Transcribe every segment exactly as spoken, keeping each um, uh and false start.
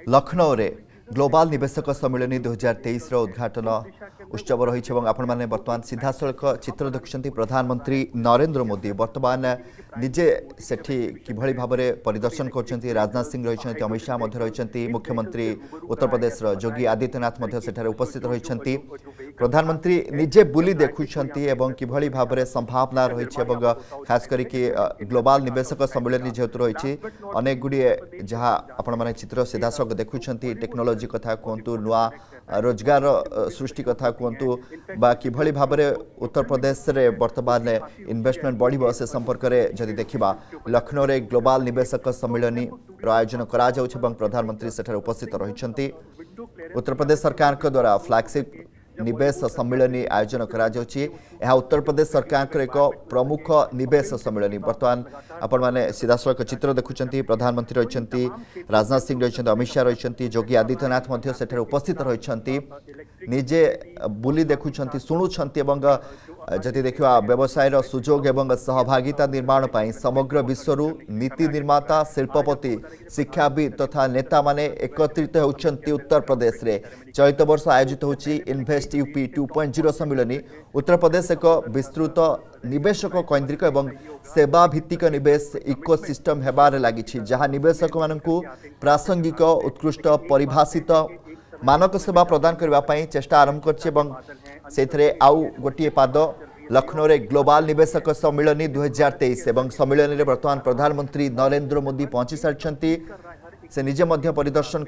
लखनऊ रे ग्लोबल निवेशक सम्मेलन दुई हजार तेईस उद्घाटन उत्सव रही आपण मैंने बर्तमान सीधा सड़क चित्र देखुं प्रधानमंत्री नरेंद्र मोदी बर्तमान निजे सेठी किभली भाव में परिदर्शन कर राजनाथ सिंह रही अमित शाह रही मुख्यमंत्री उत्तर प्रदेश योगी आदित्यनाथ उपस्थित रही प्रधानमंत्री निजे बुली देखुंट किभली भाव में संभावना रही खास करके ग्लोबल निवेशक सम्मेलन जेहेतु रही अनेक गुड़िए जहाँ आपण मैंने चित्र सीधा सड़क देखुं टेक्नोलोजी कथा कहतु नुआ रोजगार सृष्टि कथा कहतु बा किभली भाव में उत्तर प्रदेश रे वर्तमान इन्वेस्टमेंट बढ़िबो से संपर्क में जदि देखिबा लखनऊ रे ग्लोबल निवेशक सम्मेलन आयोजन करा जाउछ एवं प्रधानमंत्री सेठार उपस्थित रहिछंती। उत्तर प्रदेश सरकार के द्वारा फ्लैगशिप निवेश सम्मेलन आयोजन करा जाउछि। यह उत्तर प्रदेश सरकार एक प्रमुख निवेश सम्मेलन बर्तमान आपण माने सीधा सड़क चित्र देखुं प्रधानमंत्री रही राजनाथ सिंह रही अमित शाह रही योगी आदित्यनाथ उपस्थित रही निजे बुली देखुं शुणुंट जदि देखा व्यवसाय सुजोग एवं सहभागिता निर्माण पर समग्र विश्व नीति निर्माता शिल्पपति शिक्षाविद तथा नेता माने एकत्रित होती उत्तर प्रदेश रे चलित वर्ष आयोजित होची invest UP two point zero सम्मेलन। उत्तर प्रदेश एक विस्तृत निवेशक केन्द्रिक एवं सेवा भित्तिक निवेश इकोसिस्टम हेबार लगी जहाँ निवेशक मानकु प्रासंगिक उत्कृष्ट परिभाषित मानक सेवा प्रदान करने चेष्टा आरंभ कर आउ गोटे पाद लखनऊ रे ग्लोबल निवेशक सम्मेलन दुई हजार तेईस सम्मेलन में बर्तमान प्रधानमंत्री नरेंद्र मोदी पहुंची सारी से निजे मध्य परिदर्शन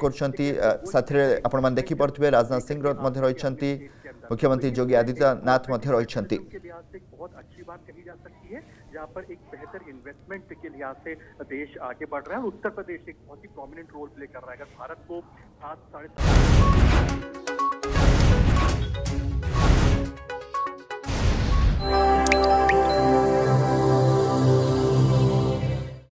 कर देखी पारे राजनाथ सिंह रही मुख्यमंत्री योगी आदित्यनाथ रही बहुत अच्छी बात कही जा सकती है जहाँ पर एक बेहतर इन्वेस्टमेंट के लिहाज से देश आगे बढ़ रहा है। उत्तर प्रदेश एक बहुत ही प्रोमिनेंट रोल प्ले कर रहा है। अगर भारत को सात साढ़े